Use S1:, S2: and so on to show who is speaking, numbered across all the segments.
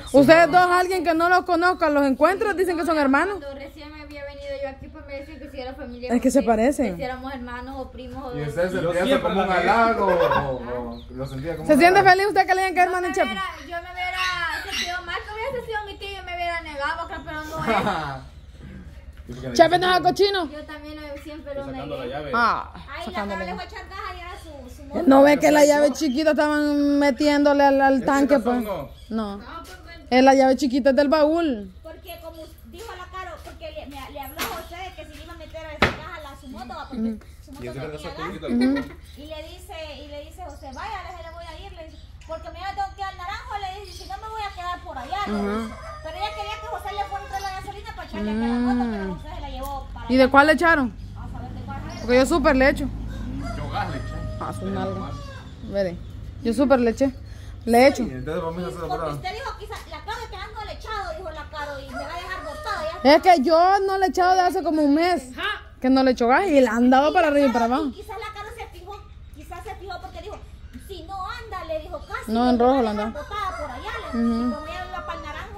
S1: Ustedes dos, alguien que no los conozca, los encuentra, dicen que son hermanos.
S2: Cuando recién me había venido yo aquí, pues me decían que si era familia.
S1: Es que se parecen.
S2: Que si éramos hermanos o primos.
S3: ¿Y usted se sentía como un halago o lo sentía como
S1: ¿Se
S3: un
S1: siente
S3: halago?
S1: feliz usted que le digan que es hermano Chepe?
S2: Yo me hubiera sentido mal que hubiese sido mi tío y me hubiera negado, acá, pero no es.
S1: Chepe no es cochino.
S2: Yo también siempre lo
S4: Sacando la
S2: negué.
S4: llave.
S1: Ah,
S2: Ay, la cara
S1: sacándole.
S2: le fue a echar caja y era su moto.
S1: No ve que la llave chiquita estaban metiéndole al tanque, pues. No. Es la llave chiquita del baúl.
S2: Porque como dijo la Caro, porque le habló a José de que si le iba a meter a esa caja su moto, va, porque su moto
S4: Y ese
S2: tenía
S4: era
S2: gas.
S4: poquito.
S2: Y le dice José, vaya, le voy a ir, le dice, porque me tengo que ir al naranjo, le dice, si no me voy a quedar por allá, le dice. Pero ella quería que José le fuera a traer la gasolina para echarle aquí a la moto, pero José se la llevó para
S1: ¿Y de cuál le echaron?
S2: a saber de cuál era.
S1: Porque yo súper le echo.
S4: Yo gas le eché.
S1: Ah, su nalga. Veré. Yo súper le eché. Le echo.
S3: Y entonces vamos a hacer
S2: Porque
S3: otra.
S2: usted dijo, quizás la Caro que ando le echado, dijo la Caro, y me va a dejar botada ya.
S1: Es que yo no le he echado de hace como un mes. Que no le echo gas y le han dado para arriba y para abajo.
S2: Y quizás la Caro quizás se fijó porque dijo, si no anda, le dijo casi.
S1: No, en
S2: me
S1: rojo
S2: va a
S1: la
S2: dejar
S1: anda.
S2: botada por allá, le dijo. Y como ella iba para el naranjo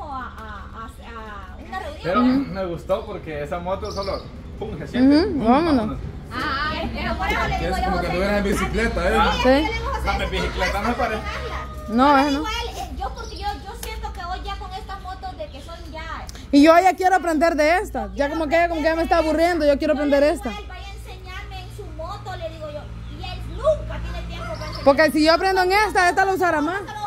S2: a una reunión.
S4: Pero me gustó porque esa moto solo pum, se siente. Pum,
S1: vámonos.
S2: Ah, pero por eso le
S3: Es
S2: digo yo,
S3: como que
S2: José,
S3: estuvieras en bicicleta, ¿eh?
S1: Sí.
S2: le digo, José,
S4: No, mi bicicleta me parece.
S1: No,
S2: Yo
S1: no.
S2: digo a él, porque yo siento que hoy ya con estas motos de que son ya.
S1: Y yo ya quiero aprender de esta. Ya como que ya me está aburriendo, yo quiero aprender
S2: Yo le digo
S1: esta.
S2: a él, vaya a enseñarme en su moto, le digo yo. Y él nunca tiene tiempo para enseñarme.
S1: Porque si yo aprendo en esta la usará más.
S2: Vamos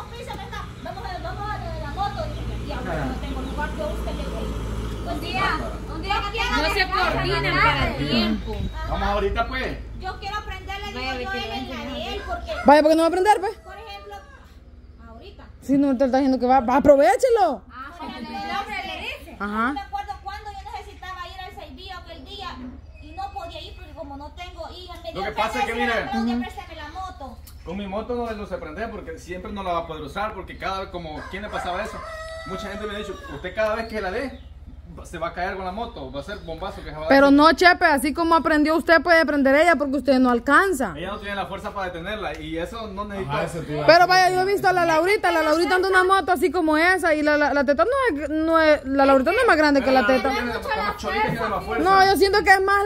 S2: a la moto. Y ahora no tengo lugar, yo usted le doy. Un día
S5: No se coordinan para el tiempo.
S4: Vamos ahorita pues.
S2: Yo quiero aprenderle, digo yo, él en la de él, porque,
S1: Vaya, porque no va a aprender, pues.
S2: por ejemplo, ahorita.
S1: Si no te está diciendo que va, aprovechelo.
S2: Por ejemplo, el hombre le dice.
S1: Ajá.
S2: No me acuerdo cuándo yo necesitaba ir al Seibillo aquel día y no podía ir porque como no tengo hija, me
S4: Lo que pasa es que, mire,
S2: préstame la moto.
S4: con mi moto no lo sé aprender porque siempre no la va a poder usar porque cada vez, como, ¿quién le pasaba eso? Mucha gente me ha dicho, usted cada vez que la dé, se va a caer con la moto, va a ser bombazo que se va a dar.
S1: Pero no, Chepe, así como aprendió usted, puede aprender ella porque usted no alcanza.
S4: Ella no tiene la fuerza para detenerla y eso no necesita.
S3: Ajá, eso te iba a
S1: Pero
S3: decir.
S1: vaya, yo he visto a la Laurita anda una moto así como esa y la teta no es, la Laurita no es más grande que la teta.
S4: Tiene la cholita tiene más fuerza.
S1: No, yo siento que es más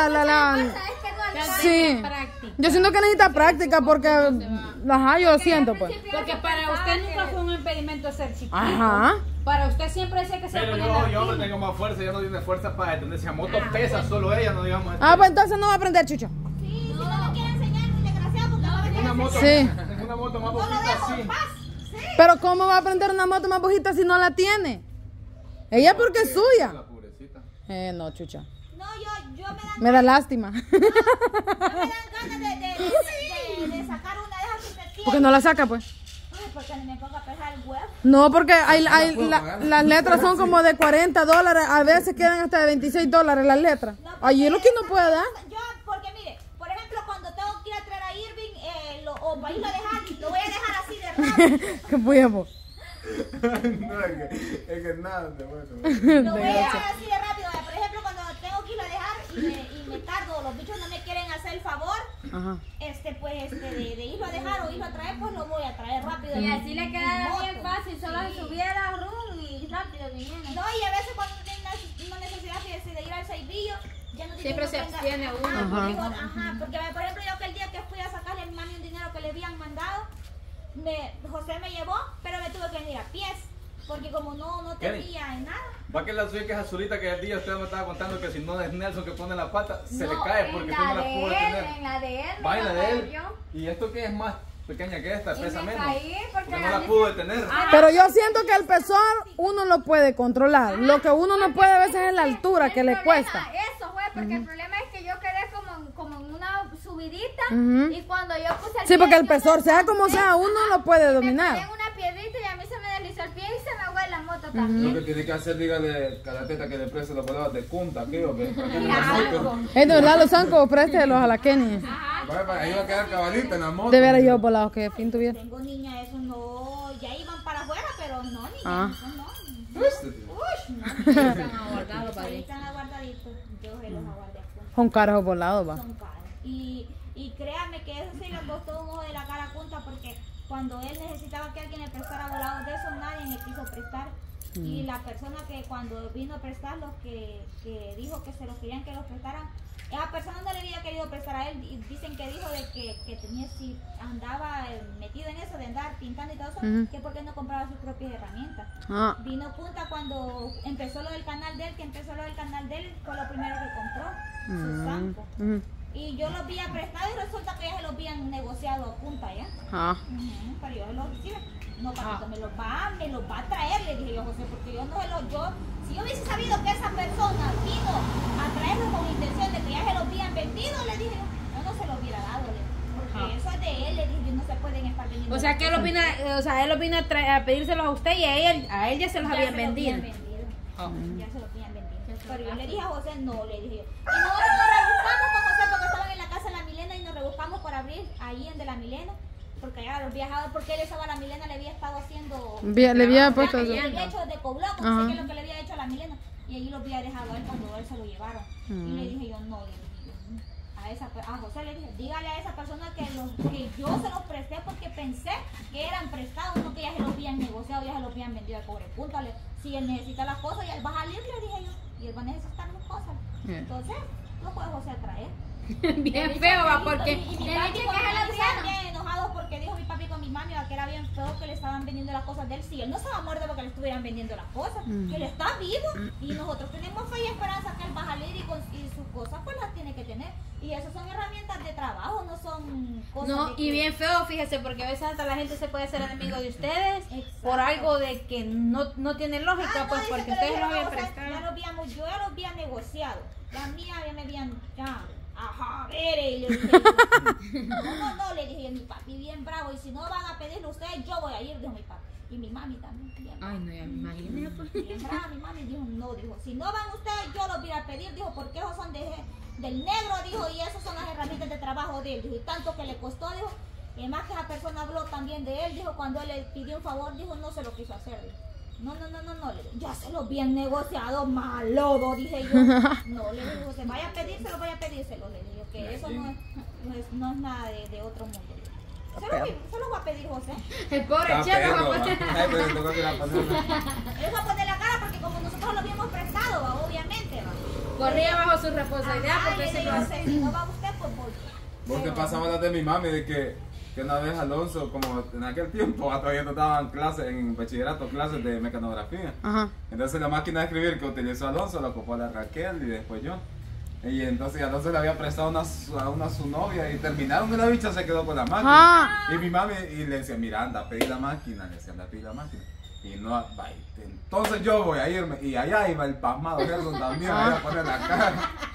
S1: sí. Yo siento que necesita práctica porque, ajá, yo siento pues.
S5: Porque para usted nunca fue un impedimento ser chiquito.
S1: Ajá.
S5: Para usted siempre decía que se
S4: Pero yo hombre tengo más fuerza, ella no tiene fuerza para detenerse. La moto pesa, solo ella, no digamos.
S1: Ah, pues entonces no va a aprender, Chucho.
S2: Sí, si no me quiere enseñar, muy desgraciado, porque no me
S4: Una moto,
S1: Sí.
S4: una moto más
S2: no lo
S4: bajita
S2: dejo
S4: así.
S2: en paz. Sí.
S1: Pero ¿cómo va a aprender una moto más bajita si no la tiene? Ella porque es suya.
S4: La pobrecita.
S1: No, Chucha.
S2: No, yo
S1: Me da lástima.
S2: me dan ganas de sacar una de esas que se
S1: Porque no la saca, pues.
S2: Ay, porque me pongo a pesar el huevo.
S1: No, porque las letras son como de $40. A veces quedan hasta de $26 las letras. Allí lo que no puede dar.
S2: Yo, porque mire, por ejemplo, cuando tengo que ir a traer a Irving o para irlo a dejar, lo voy a dejar así de rápido.
S1: ¿Qué podemos?
S3: No, es que nada, de bueno.
S2: Lo voy a dejar así de rápido. Por ejemplo, cuando tengo que irlo a dejar y me tardo, los bichos no me quieren hacer el favor,
S1: Ajá.
S2: de irlo a dejar o irlo a traer, pues lo voy a traer rápido.
S5: Y así le queda
S2: Moto.
S5: bien fácil, solo se subiera rum y rápido viniera.
S2: No, y a veces cuando tiene una necesidad de ir al Seibillo, ya no tiene
S5: Siempre
S2: que
S5: se
S2: venga-
S5: abstiene uno.
S2: Ajá, porque por ejemplo yo aquel día que fui a sacarle a mi mami un dinero que le habían mandado, José me llevó, pero me tuve que venir a pies, porque como no tenía nada.
S4: Va que la suya que es azulita que el día usted me estaba contando que si no es Nelson que pone la pata, se le cae porque usted no la pudo detener.
S2: En la de él,
S4: Va en la de él. Y esto que es más pequeña que esta, pesa
S2: me
S4: menos.
S2: caí porque
S4: Porque no la pudo detener.
S1: Pero yo siento que el pezón uno lo puede controlar. Lo que uno no puede a veces es la altura que le cuesta.
S2: Eso fue, porque el problema es que yo quedé como en una subidita
S1: Ujú.
S2: y cuando yo puse el
S1: Sí, porque
S2: pie,
S1: el
S2: yo
S1: pezón,
S2: me
S1: sea como sea, uno lo puede
S2: Me
S1: dominar.
S2: caí en una piedrita y a mí se me deslizó el pie y se me fue la moto
S3: Lo
S2: también.
S3: que tiene que hacer, dígale a la teta que le preste los palabras de punta, ¿qué? ¿O qué? Para que no la
S2: Algo.
S3: moto.
S1: Es de verdad, los zancos, préstelos a la Kenny.
S3: Ahí va a quedar cabalita en la moto.
S1: De veras yo volado, que fin tuviera.
S2: Tengo niñas, esos no, ya iban para afuera, pero no, niñas,
S1: Ah.
S2: esos no.
S3: Este, tío.
S2: Uy, no,
S5: Están aguardados,
S2: ahí
S5: padre.
S2: están aguardaditos, yo se los aguardé a punta.
S1: Son caros volados, va.
S2: Son caros. Y créanme que eso sí les costó un ojo de la cara a punta porque cuando él necesitaba que alguien le prestara volados de esos, nadie me quiso prestar. Y la persona que cuando vino a prestarlos, que dijo que se los querían que los prestaran, esa persona no le había querido prestar a él. Y dicen que dijo de que tenía, si andaba metido en eso de andar pintando y todo eso, que porque no compraba sus propias herramientas. Vino punta cuando empezó lo del canal de él, fue lo primero que compró, su sampo. Y yo los había prestado y resulta que ya se los habían negociado a punta ya. Pero yo los recibo. No, papito, me los va a traer, le dije yo a José, porque yo no se los, si yo hubiese sabido que esa persona vino a traerlos con intención de que ya se los habían vendido, le dije yo no se los hubiera dado, porque eso es de él, le dije, no se pueden estar vendiendo.
S5: O sea que él opina a pedírselos a usted y a él ya se los habían vendido.
S2: Ya se los habían vendido. Pero yo le dije a José, no, le dije yo. Y nosotros nos rebuscamos con José porque estaban en la casa de la Milena y nos rebuscamos por abrir ahí en de la Milena. Porque ya los viajados, porque él estaba a la Milena, le había estado haciendo.
S1: Le había puesto.
S2: Le había hecho de Cobloco, no sé qué es lo que le había hecho a la Milena. Y allí lo había dejado a él cuando él se lo llevaron. Y le dije yo, no, le dije yo, a José le dije, dígale a esa persona que yo se los presté porque pensé que eran prestados, no que ya se los habían negociado, ya se los habían vendido al pobre. Púntale, si él necesita las cosas, y él va a salir, le dije yo, y él va a necesitar las cosas. Entonces, no puede José traer.
S5: Bien feo, va, porque
S2: y mi papi con mi mami estaban bien enojados porque dijo mi papi con mi mami que era bien feo que le estaban vendiendo las cosas de él. Sí, él no estaba muerto porque le estuvieran vendiendo las cosas, que él está vivo y nosotros tenemos fe y esperanza que él va a salir y sus cosas pues las tiene que tener. Y esas son herramientas de trabajo, no son cosas.
S5: No, y bien feo, fíjese, porque a veces hasta la gente se puede hacer enemigo de ustedes por algo de que no tiene lógica, pues porque ustedes los habían prestado.
S2: Yo ya los había negociado, la mía ya me habían ajá, y le dije no, le dije mi papi bien bravo, y si no van a pedirle ustedes, yo voy a ir, dijo mi papi. Y mi mami también, bien brava.
S5: Ay, no, ya me imaginé, pues.
S2: Bien brava, mi mami dijo, no, dijo, si no van ustedes, yo los voy a pedir, dijo, porque esos son del negro, dijo, y esas son las herramientas de trabajo de él, dijo, y tanto que le costó, dijo, y además que esa persona habló también de él, dijo, cuando él le pidió un favor, dijo, no se lo quiso hacer, dijo. No, le dije, ya se los bien negociado, malodo, dije yo. No, le dije, se vaya a pedírselo, le dije, que eso no es nada de otro mundo. Se lo va a pedir José.
S5: El pobre Chelo va a poner.
S2: Él va a poner la cara porque como nosotros lo habíamos prestado, ¿va? Obviamente, va.
S5: Corría bajo su responsabilidad porque se lo hace.
S2: Si no va usted, pues voy.
S3: Porque pasaba la de mi mami de que una vez Alonso, como en aquel tiempo, todavía no daban clases en bachillerato, clases de mecanografía. Entonces la máquina de escribir que utilizó Alonso la ocupó la Raquel y después yo. Y entonces Alonso le había prestado a su novia y terminaron que la bicha se quedó con la máquina. Y mi mami y le decía, mira, anda, pedí la máquina, le decía, anda, pedí la máquina. Y no, va, entonces yo voy a irme. Y allá iba el pasmado Gerson también, ahí a poner la cara.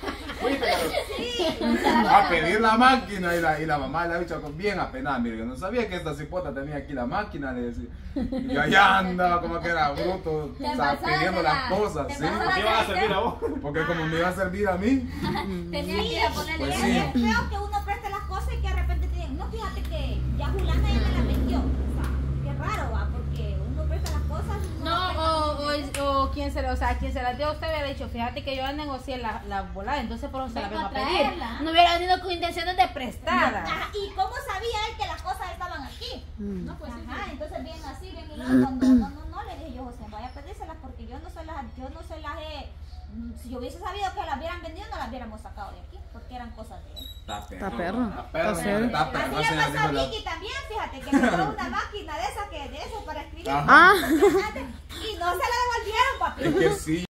S3: A pedir la máquina y la mamá de la bicha bien apenada. Mire, yo no sabía que esta cipota tenía aquí la máquina, le decía. Y yo allá andaba como que era bruto, o sea, pidiendo las cosas, ¿sí?
S4: ¿Por qué iban a servir a vos?
S3: Porque como me iba a servir a mí.
S2: Tenía que ir a ponerle.
S3: Pues
S2: Es
S3: sí.
S2: feo que uno preste las cosas y que de repente te digan, no, fíjate que ya Julana ya me la vendió. O sea, qué raro, va, porque uno presta las cosas.
S5: O quien se las dio a usted había dicho, fíjate que yo ya negocié la volada, entonces por eso se la vengo a pedir. No hubiera venido con intenciones de prestada.
S2: ¿Y cómo sabía él que las cosas estaban aquí? No, pues entonces bien así, bien y luego cuando no, le dije yo, José, vaya a pedírselas porque yo no se las he, si yo hubiese sabido que las hubieran vendido, no las hubiéramos sacado de aquí, porque eran cosas de él.
S1: Está perro.
S2: Así le pasó a Vicky también, fíjate, que le dio una máquina de eso para escribir. Y no se la devolvieron, papi.
S3: Es que sí.